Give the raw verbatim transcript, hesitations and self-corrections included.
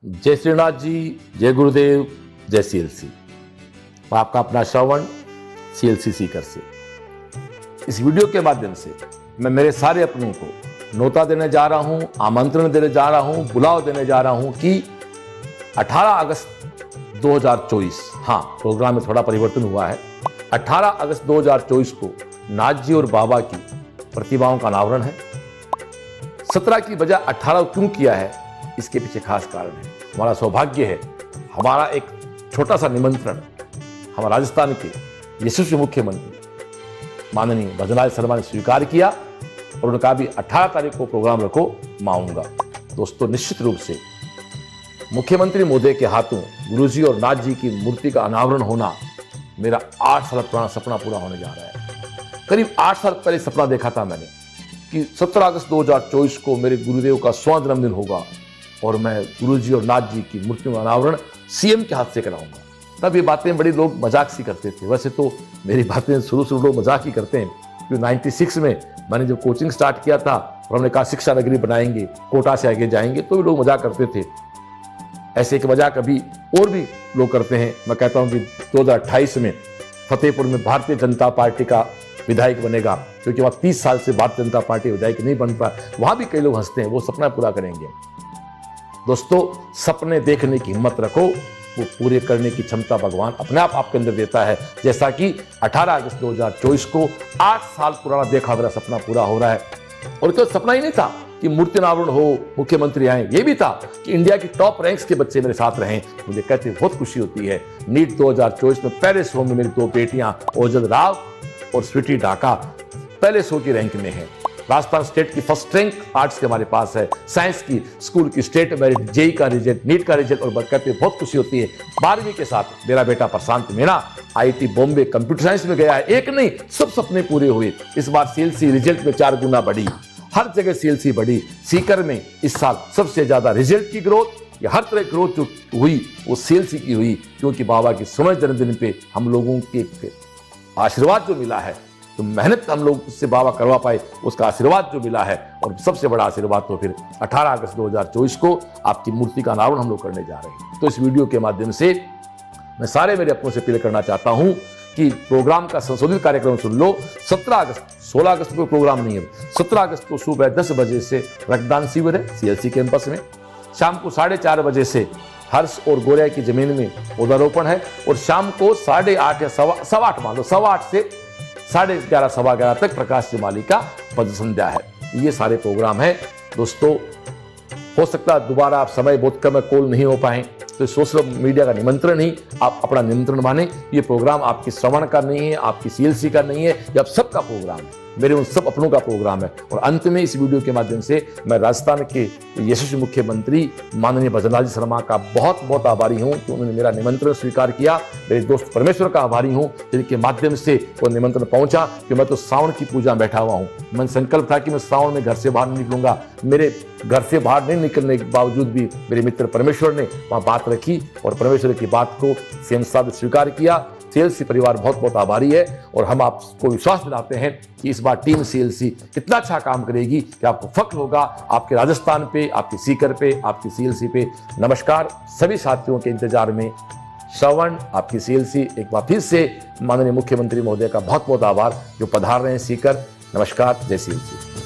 जय श्रीनाथ जी, जय गुरुदेव, जय सीएलसी। आपका अपना श्रवण सीएलसी सीकर से। इस वीडियो के माध्यम से मैं मेरे सारे अपनों को न्योता देने जा रहा हूं, आमंत्रण देने जा रहा हूं, बुलाव देने जा रहा हूं कि अठारह अगस्त दो हज़ार चौबीस, हाँ प्रोग्राम में थोड़ा परिवर्तन हुआ है। अठारह अगस्त दो हज़ार चौबीस को नाथ जी और बाबा की प्रतिमाओं का अनावरण है। सत्रह की बजाय अठारह क्यों किया है, इसके पीछे खास कारण है। हमारा सौभाग्य है, हमारा एक छोटा सा निमंत्रण हमारे राजस्थान के यशस्वी मुख्यमंत्री माननीय भजनलाल शर्मा ने स्वीकार किया और उन्होंने कहा भी अठारह तारीख को प्रोग्राम रखो, मैं आऊंगा। दोस्तों, निश्चित रूप से मुख्यमंत्री महोदय के हाथों गुरुजी और नाथ जी की मूर्ति का अनावरण होना मेरा आठ साल पुराना सपना पूरा होने जा रहा है। करीब आठ साल पहले सपना देखा था मैंने कि सत्रह अगस्त दो हज़ार चौबीस को मेरे गुरुदेव का स्वर्ण जन्मदिन होगा और मैं गुरुजी और नाथ जी की मूर्ति का अनावरण सीएम के हाथ से कराऊंगा। तब ये बातें बड़ी लोग मजाक सी करते थे। वैसे तो मेरी बातें शुरू शुरू लोग मजाक ही करते हैं, क्योंकि छियानवे में मैंने जब कोचिंग स्टार्ट किया था और हमने कहा शिक्षा नगरी बनाएंगे, कोटा से आगे जाएंगे, तो भी लोग मजाक करते थे। ऐसे एक मजाक अभी और भी लोग करते हैं। मैं कहता हूँ कि दो हज़ार अट्ठाईस में फतेहपुर में भारतीय जनता पार्टी का विधायक बनेगा, क्योंकि वहाँ तीस साल से भारतीय जनता पार्टी विधायक नहीं बन पाया। वहाँ भी कई लोग हंसते हैं, वो सपना पूरा करेंगे। दोस्तों, सपने देखने की हिम्मत रखो, वो पूरे करने की क्षमता भगवान अपने आप आपके अंदर देता है। जैसा कि अठारह अगस्त दो हज़ार चौबीस को आठ साल पुराना देखा मेरा सपना पूरा हो रहा है। और तो सपना ही नहीं था कि मूर्ति अनावरण हो, मुख्यमंत्री आए, ये भी था कि इंडिया की टॉप रैंक्स के बच्चे मेरे साथ रहें। मुझे कहते बहुत खुशी होती है। नीट दो हज़ार चौबीस में पहले शो में मेरी दो बेटियां ओजल राव और स्वीटी ढाका पहले शो की रैंक में है। राजस्थान स्टेट की फर्स्ट रैंक आर्ट्स के हमारे पास है। साइंस की स्कूल की स्टेट मेरिट, जेई का रिजल्ट, नीट का रिजल्ट, और कहते हैं बहुत खुशी होती है। बारहवीं के साथ मेरा बेटा Prashant Meena IIT Bombay computer science में गया है। एक नहीं, सब सपने पूरे हुए। इस बार सीएलसी रिजल्ट में चार गुना बढ़ी, हर जगह सीएलसी बढ़ी। सीकर में इस साल सबसे ज्यादा रिजल्ट की ग्रोथ या हर तरह ग्रोथ जो हुई वो सीएलसी की हुई, क्योंकि बाबा के स्वर्ण जन्मदिन पे हम लोगों के आशीर्वाद जो मिला है, तो मेहनत हम लोग उससे बाबा करवा पाए, उसका आशीर्वाद जो मिला है। और सबसे बड़ा आशीर्वाद तो फिर अठारह अगस्त दो हज़ार चौबीस को आपकी मूर्ति का अनावरण हम लोग करने जा रहे हैं। तो इस वीडियो के माध्यम से मैं सारे मेरे अपनों से अपील करना चाहता हूं कि प्रोग्राम का संशोधित कार्यक्रम सुन लो। सत्रह अगस्त, सोलह अगस्त को प्रोग्राम नहीं है। सत्रह अगस्त को सुबह दस बजे से रक्तदान शिविर है सीएलसी कैंपस में। शाम को साढ़े चार बजे से हर्ष और गोरिया की जमीन में पौधारोपण है। और शाम को साढ़े आठ या सवा सवा आठ मान लो सवा आठ से साढ़े ग्यारह सवा ग्यारह तक प्रकाश जमाली का पद संध्या है। ये सारे प्रोग्राम है। दोस्तों, हो सकता है दोबारा आप समय बहुत कम है, कॉल नहीं हो पाए, तो सोशल मीडिया का निमंत्रण ही आप अपना निमंत्रण माने। ये प्रोग्राम आपकी श्रवण का नहीं है, आपकी सीएलसी का नहीं है, ये आप सबका प्रोग्राम है, मेरे उन सब अपनों का प्रोग्राम है। और अंत में इस वीडियो के माध्यम से मैं राजस्थान के यशस्वी मुख्यमंत्री माननीय भजनलाल शर्मा का बहुत बहुत आभारी हूं कि उन्होंने मेरा निमंत्रण स्वीकार किया। मेरे दोस्त परमेश्वर का आभारी हूं जिनके माध्यम से वो निमंत्रण पहुंचा। कि मैं तो सावन की पूजा में बैठा हुआ हूं। मन संकल्प था कि मैं सावन में घर से बाहर नहीं निकलूंगा। मेरे घर से बाहर नहीं निकलने के बावजूद भी मेरे मित्र परमेश्वर ने वहां बात रखी और परमेश्वर की बात को सीएम साहब ने स्वीकार किया। सीएलसी परिवार बहुत बहुत आभारी है और हम आपको विश्वास दिलाते हैं कि इस बार टीम सीएलसी इतना अच्छा काम करेगी कि आपको फख्र होगा आपके राजस्थान पे, आपके सीकर पे, आपकी सीएलसी पे। नमस्कार सभी साथियों के इंतजार में श्रवण, आपकी सीएलसी। एक बार फिर से माननीय मुख्यमंत्री महोदय का बहुत बहुत आभार जो पधार रहे हैं सीकर। नमस्कार, जय सीएलसी।